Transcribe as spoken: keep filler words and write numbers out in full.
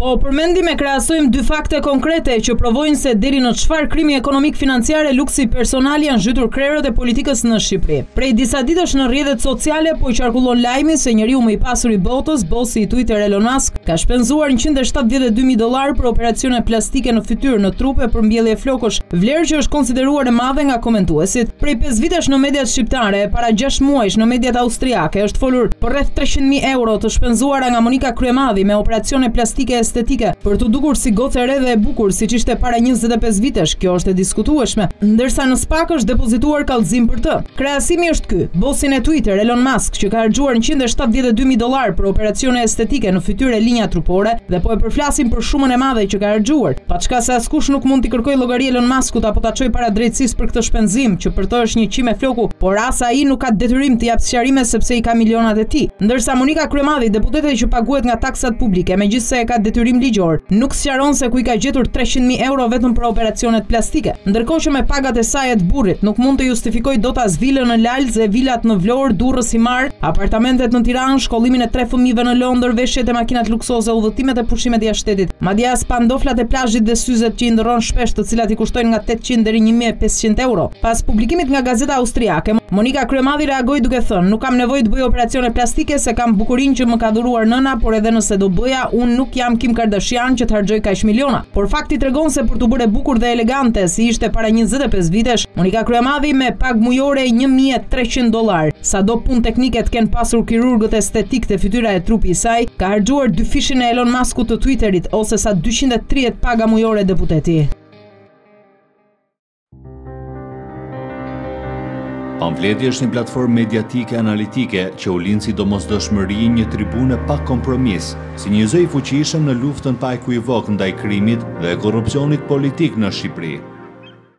Po përmendim e krahasojmë dy fakte konkrete që provojnë se deri në çfarë krimi ekonomik financiar e luksi personal janë zhytur krerët e politikës në Shqipëri. Prej disa ditësh në rrjetet sociale po i qarkullon lajmi se njeriu më i pasur i botës, bosi i Twitter Elon Musk, ka shpenzuar njëqind e shtatëdhjetë e dy mijë dollar për operacione plastike në fytyrë në trup e për mbjellje flokësh, vlerë që është konsideruar e madhe nga komentuesit. Prej pesë vitesh në mediat shqiptare, para gjashtë muajsh në mediat austriake është folur për rreth treqind mijë euro të shpenzuara nga Monika Kryemadhi me operacione plastike estetike për të dukur si gocë e re dhe e bukur siç ishte para njëzet e pesë vitesh. Kjo është e diskutueshme, ndërsa në SPAK është depozituar kallëzim për të. Krahasimi është ky: bosin e Twitter Elon Musk, që ka harxuar njëqind e shtatëdhjetë e dy mijë dollar për operacione estetike në fytyrë e linja trupore, dhe po e përflasim për shumën e madhe që ka harxuar, paçka se askush nuk mund t'i kërkojë llogari Elon Muskut apo ta çojë para drejtësisë për këtë shpenzim, që për të është një çim e floku, por as ai nuk ka detyrim të jap sqarime sepse i ka milionat e tij. Ndërsa Monika Kryemadhi, deputete që paguhet nga taksat publike, megjithëse e ka detyrim ligjor, nuk sqaron se ku i ka gjetur treqind mijë euro vetëm për operacionet plastike, ndërkohë që me pagat e saj e të burrit nuk mund të justifikoj dot as vilën në Lalz e vilat në Vlorë, Durrës i Mar, apartamentet në Tiranë, shkollimin e tre fëmijëve në Londër, veshjet e makinat luksoze, udhëtimet e pushimet jashtë shtetit, madje as pandoflat e plazhit dhe syzet që i ndërron shpesh, të cilat i kushtojnë nga tetëqind deri një mijë e pesëqind euro. Pas publikimit nga gazeta austriake, Monika Kryemadhi reagoi duke thënë: "Nuk kam nevojë të bëj operacione plastike se kam bukurinë që më ka dhuruar nëna, por edhe nëse do bëja, unë nuk jam Kim Kardashian që të harxoj kaq miliona." Por fakti tregon se për të bërë bukur dhe elegante si ishte para njëzet e pesë vitesh, Monika Kryemadhi me pagë mujore një mijë e treqind dollar, sado punë teknike të kenë pasur kirurgët estetik të fytyra e trupi i saj, ka harxuar dy fishin e Elon Muskut të Twitterit, ose sa dyqind e tridhjetë paga mujore deputeti. Pamfleti është një platformë mediatike analitike që u lind si domosdoshmëri, një tribune pa kompromis, si një zë i fuqishëm në luftën pa ekuivok ndaj krimit dhe korrupsionit politik në Shqipëri.